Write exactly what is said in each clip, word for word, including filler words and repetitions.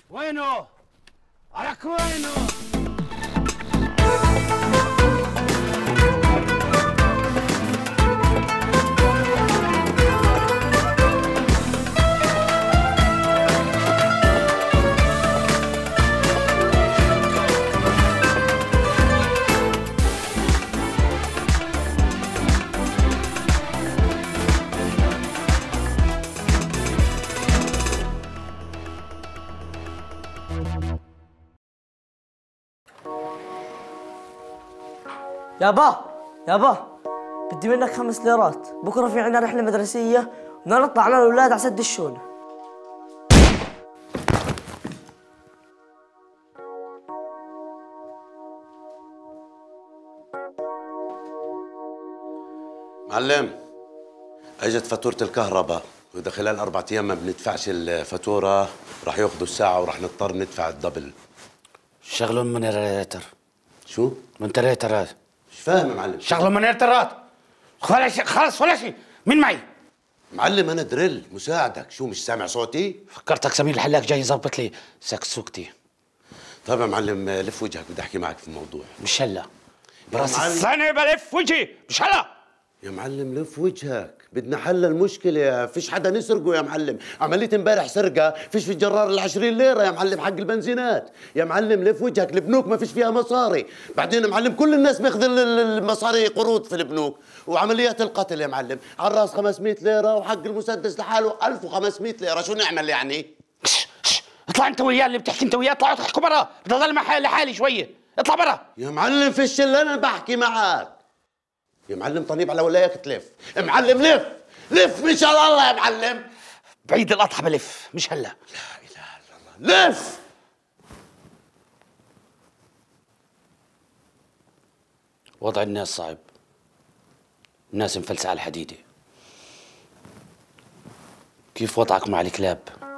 وينه؟ عليك وينه؟ يابا يابا بدي منك خمس ليرات، بكره في عنا رحله مدرسيه بدنا نطلع انا والاولاد على سد الشونه. معلم، اجت فاتورة الكهرباء، واذا خلال اربع ايام ما بندفعش الفاتورة راح ياخذوا الساعة وراح نضطر ندفع الدبل. شغلهم منيرتر. شو؟ منيرترات. مش فاهم يا معلم. شغلهم منيرترات. خلاص خلاص ولا شيء، مين معي؟ معلم انا دريل مساعدك، شو مش سامع صوتي؟ فكرتك سمير الحلاق جاي يظبط لي سكسوكتي. طيب يا معلم لف وجهك، بدي احكي معك في الموضوع. مش هلا. براس السنة بلف وجهي، مش هلا. يا معلم لف وجهك، بدنا حل المشكلة، فيش حدا نسرقه يا معلم، عملية امبارح سرقة، فيش في الجرار العشرين ليرة يا معلم حق البنزينات، يا معلم لف وجهك، البنوك ما فيش فيها مصاري، بعدين يا معلم كل الناس بياخذ المصاري قروض في البنوك، وعمليات القتل يا معلم، على الراس خمسمية ليرة وحق المسدس لحاله ألف وخمسمية ليرة، شو نعمل يعني؟ شش شش اطلع انت وياه اللي بتحكي انت وياه، اطلعوا تحكوا برا، بدي اضل مع لحالي شوية، اطلع برا. يا معلم فيش الا انا بحكي معك. يا معلم طنيب على ولايك تلف، معلم لف لف مش على الله يا معلم. بعيد الأضحى بلف، مش هلا. لا اله الا الله، لف. وضع الناس صعب، الناس مفلسة على الحديدة. كيف وضعك مع الكلاب؟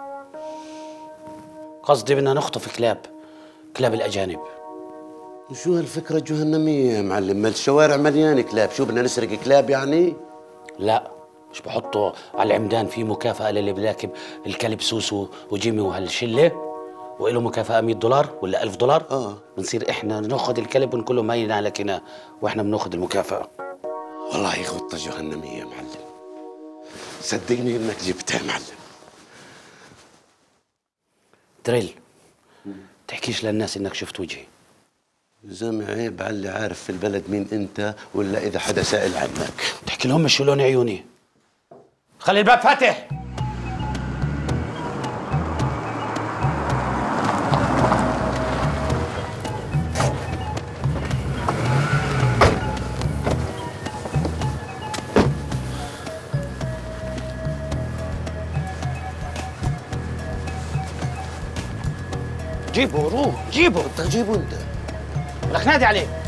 قصدي بدنا نخطف كلاب، كلاب الأجانب. شو هالفكرة الجهنمية يا معلم؟ ما الشوارع مليانة كلاب، شو بدنا نسرق كلاب يعني؟ لا، مش بحطوا على العمدان في مكافأة للي بلاكب الكلب سوسو وجيمي وهالشلة، وإله مكافأة مية دولار ولا ألف دولار؟ اه بنصير إحنا ناخذ الكلب ونقول له ما ينالكنا وإحنا بناخذ المكافأة. والله خطة جهنمية يا معلم، صدقني إنك جبتها يا معلم. دريل، تحكيش للناس إنك شفت وجهي. زلمة عيب على اللي عارف في البلد مين انت، ولا اذا حدا سائل عنك تحكي لهم شو لون عيوني. خلي الباب فاتح. جيبه روح جيبه. انت جيبه انت، لك نادي عليه.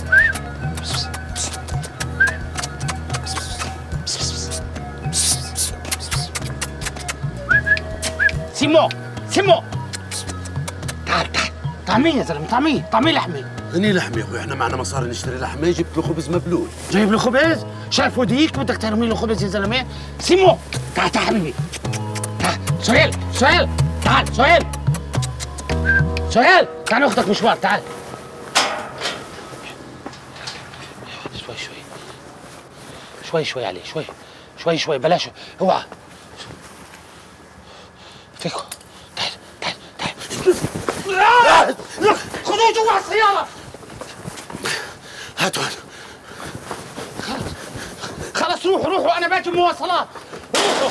سيمو سيمو تعال تعال، طعميه يا زلمه، طعميه طعميه لحمه. هني لحمه يا اخوي، احنا معنا مصاري نشتري لحمه، جبت له خبز مبلول. جايب له خبز؟ شايف وديك بدك ترمي له خبز يا زلمه؟ سيمو تعال تعال حبيبي، تعال. سهيل سهيل تعال، سهيل سهيل تعال ناخذك مشوار، تعال. شوي شوي شوي شوي عليه، شوي شوي شوي، بلاش اوعى. فيكو تعال تعال تعال. خذوه جوا السيارة. هاتوا خلص خلص روحوا روحوا، أنا باجي مواصلات. روحوا.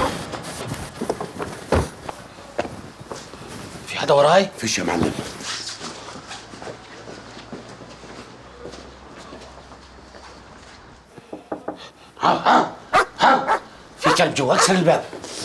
في حدا وراي؟ فيش يا معلم. ها ها ها في كلب جوا، اكسر الباب.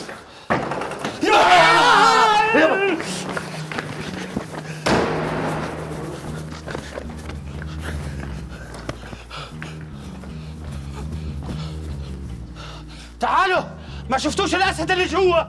تعالوا، ما شفتوش الاسد اللي جوا؟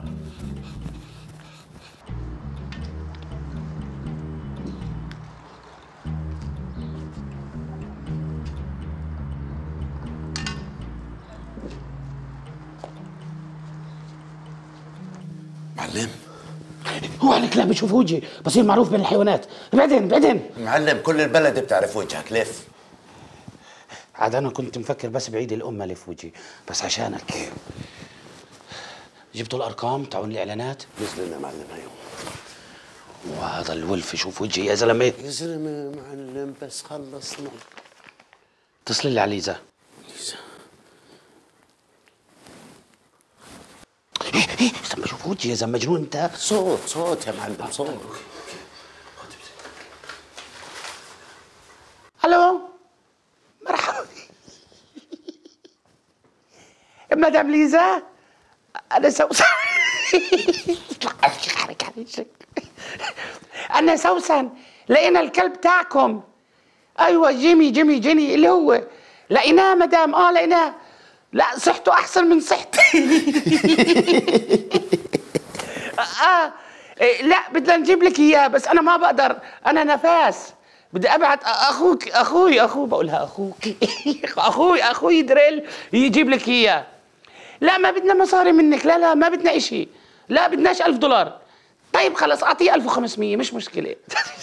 معلم هو عليك لا بشوف وجهي بصير معروف بين الحيوانات. بعدين بعدين معلم كل البلد بتعرف وجهك، لف. عاد انا كنت مفكر بس بعيد الامه لف وجهي، بس عشانك جبتوا الارقام تاعون الاعلانات؟ نزلنا معلم هيو. وهذا الولف يشوف وجهي يا زلمه. يا زلمه معلم بس خلصنا. اتصل لي على ليزا. ليزا ايه ايه استنى شوف وجهي يا زلمه مجنون انت. صوت صوت يا معلم صوت. الو مرحبا مدام ليزا، انا سوسن. انا سوسن، لقينا الكلب تاعكم. ايوه جيمي جيمي جيني اللي هو لقيناه مدام. اه لقيناه. لا صحته احسن من صحتي. اه لا بدنا نجيب لك اياه بس انا ما بقدر، انا نفاس. بدي ابعت اخوك اخوي اخوي بقولها اخوك اخوي اخوي دريل يجيب لك اياه. لا ما بدنا مصاري منك، لا لا ما بدنا اشي، لا بدناش ألف دولار. طيب خلص اعطيه ألف وخمسمية مش مشكلة.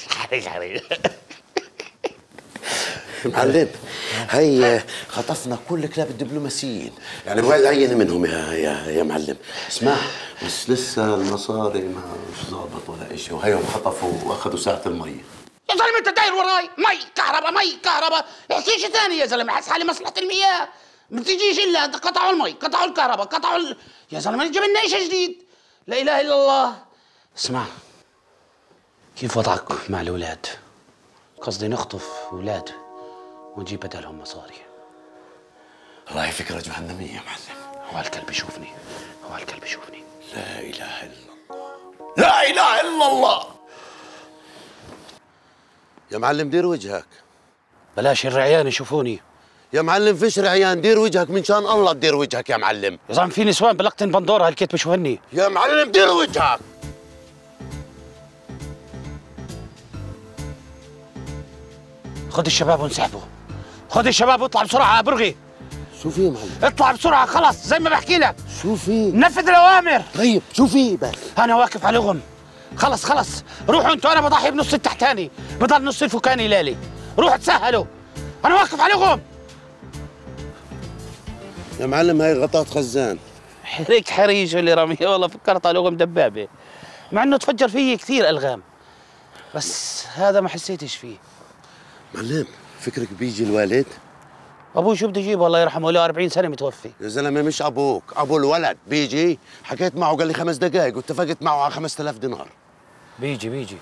معلم هي خطفنا كل كلاب الدبلوماسيين، يعني بغيت عينة منهم يا يا يا معلم. اسمع بس لسه المصاري ما مش ظابط ولا شيء، وهيهم خطفوا واخذوا ساعة المي. يا زلمه انت داير وراي مي كهرباء مي كهرباء، احكي شيء ثاني يا زلمه، حس حالي مصلحه المياه. ما بتجيش الا قطعوا المي قطعوا الكهرباء قطعوا ال... يا زلمه نجيب لنا شيء جديد. لا اله الا الله. اسمع كيف وضعك مع الاولاد؟ قصدي نخطف اولاد ونجيب بدلهم مصاري. والله فكرة جهنمية يا معلم. هو الكلب يشوفني، هو الكلب يشوفني. لا اله الا الله، لا اله الا الله. يا معلم دير وجهك. بلاش الرعيان يشوفوني. يا معلم فيش رعيان، دير وجهك من شان الله تدير وجهك يا معلم. يا زلمه في نسوان بلقطن بندوره هالكيت بشوفني. يا معلم دير وجهك. خذ الشباب وانسحبوا، خذ الشباب واطلع بسرعه برغي. شو في يا معلم؟ اطلع بسرعه خلص زي ما بحكي لك. شو في؟ نفذ الاوامر. طيب شو في بس؟ انا واقف عليهم. خلص خلص روحوا انتوا، انا بضحي بنص التحتاني بضل نص الفوقاني لالي. روحوا تسهلوا انا واقف عليهم. يا معلم هاي غطاء خزان. حريك حريج اللي رميه، والله فكرت عليهم دبابه، مع انه تفجر فيه كثير الغام بس هذا ما حسيتش فيه. معلم فكرك بيجي الوالد؟ ابوي شو بده يجيب الله يرحمه، له أربعين سنه متوفي. يا زلمه مش ابوك، ابو الولد بيجي. حكيت معه قال لي خمس دقائق واتفقت معه على خمسة آلاف دينار. بيجي بيجي.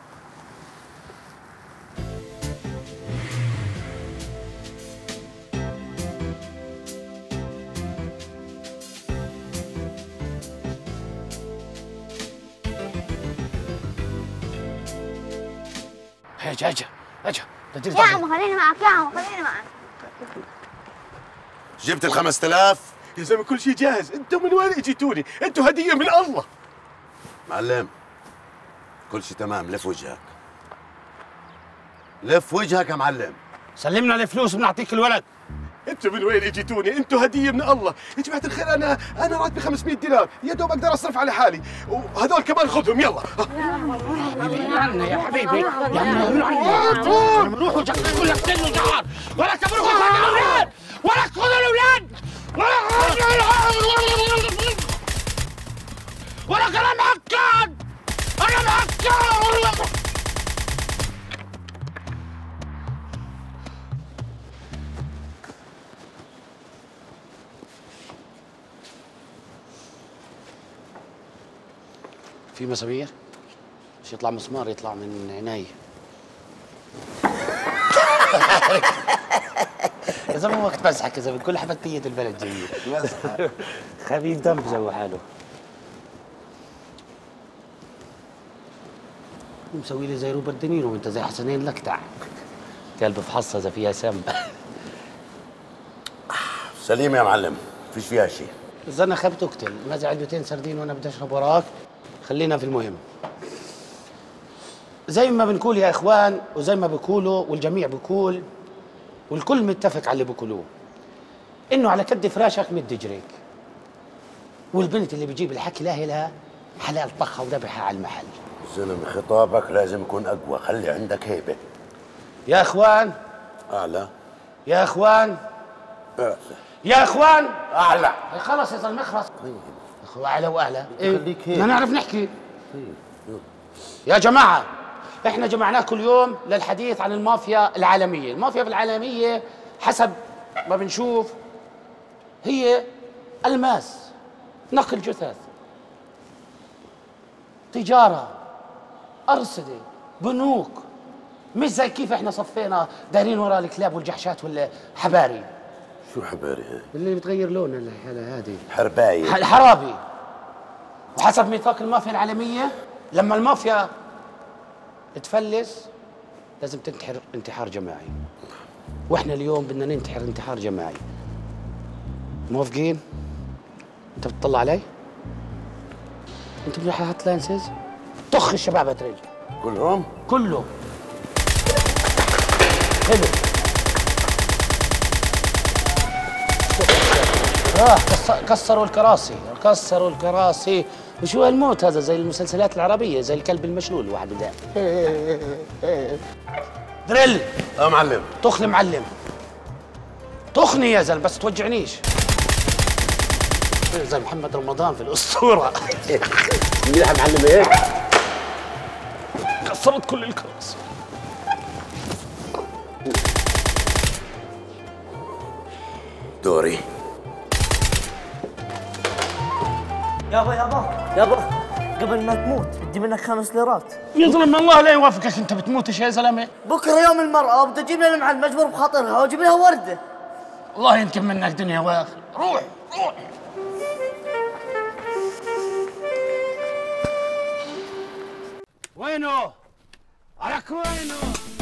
اجا اجا اجا يا عم خليني معك يا عم خليني معك. جبت ال خمسة آلاف؟ يا زلمه كل شيء جاهز، انتم من وين اجيتوني؟ انتم هديه من الله. معلم كل شيء تمام، لف وجهك. لف وجهك يا معلم. سلمنا الفلوس بنعطيك الولد. انتم من وين اجيتوني؟ انتم هديه من الله، يا جماعه الخير. انا انا راتبي خمسمية دينار، يا دوب اقدر اصرف على حالي، وهذول كمان خذهم يلا. عنا يا حبيبي يا عم عنا. روحوا جهزوا لك سن وجعار، ولا كبروا خذوا الاولاد، ولا خذوا الاولاد، ولا انا معكد، انا معكد. في مسامير؟ مش يطلع مسمار يطلع من عيني. يا زلمه وقت بزحك يا زلمه، كل حفتية البلد جاية. بزحك خفيف دم بسوي حاله. مسوي لي زي روبرت دينيرو وانت زي حسنين لكتع. كلب فحصها اذا فيها سم. سليم يا معلم، فيش فيها شيء. اذا انا خبت اقتل، نازل علبتين سردين وانا بدي اشرب وراك. خلينا في المهم. زي ما بنقول يا اخوان وزي ما بيقولوا والجميع بيقول والكل متفق على اللي بيقولوه، انه على كد فراشك مد جريك. والبنت اللي بتجيب الحكي لا لها حلال طخها وذبحها على المحل. زلمه خطابك لازم يكون اقوى، خلي عندك هيبه. يا اخوان اعلى. يا اخوان اعلى. يا اخوان اعلى. خلص يا زلمه خلص. اخو اعلى واعلى. خليك هيك. بدنا نعرف نحكي. يا جماعه احنا جمعناكم اليوم للحديث عن المافيا العالميه، المافيا العالميه حسب ما بنشوف هي الماس، نقل جثث، تجاره، ارصده، بنوك، مش زي كيف احنا صفينا دايرين وراء الكلاب والجحشات والحباري. شو حباري هاي؟ اللي بتغير لونها هذه حربايه. الحرابي. وحسب ميثاق المافيا العالميه لما المافيا تفلس لازم تنتحر انتحار جماعي، واحنا اليوم بدنا ننتحر انتحار جماعي. موافقين؟ انت بتطلع علي؟ انت بدك حاط لانسز؟ طخ الشباب هتريج كلهم؟ كله. حلو. اه كسروا الكراسي، كسروا الكراسي. وشو هالموت هذا؟ زي المسلسلات العربية، زي الكلب المشلول واحد بدا. دريل. اه معلم. طخ المعلم. طخني يا زلمة بس توجعنيش. زي محمد رمضان في الأسطورة. منيح يا معلم هيك؟ كسرت كل الكراسي. دوري. يابا يابا يابا قبل ما تموت بدي منك خمس ليرات. يا زلمة الله لا يوافقك، انت بتموتش يا زلمة. بكره يوم المرأة وبدي اجيب لها المعلم مجبور بخاطرها واجيب لها وردة. الله ينكب منك دنيا واخر. روح روح. وينه؟ عليك وينه؟